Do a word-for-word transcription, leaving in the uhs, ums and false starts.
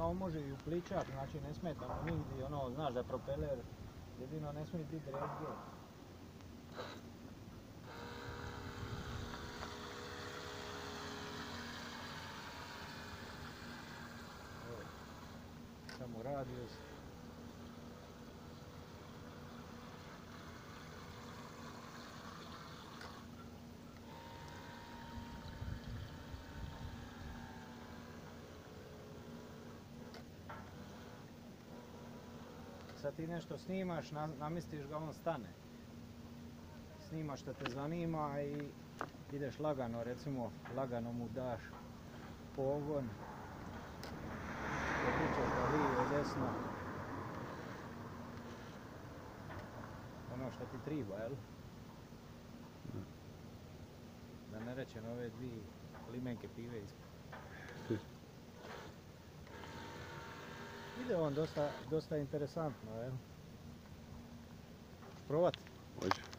kao može i u pličak, znači ne smeta mu nigdje, ono, znaš da propeler, jedino ne smije biti drezge. Evo, samo radius. Sad ti nešto snimaš, namjestiš ga, on stane. Snimaš što te zanima i ideš lagano, recimo lagano mu daš pogon. Potičeš ga lijevo, desno. Ono što ti triba, jel? Da ne rečem ove dvije limenke pive ispod. Ide on dosta, dosta interesantno, jel? Provat? Hoće.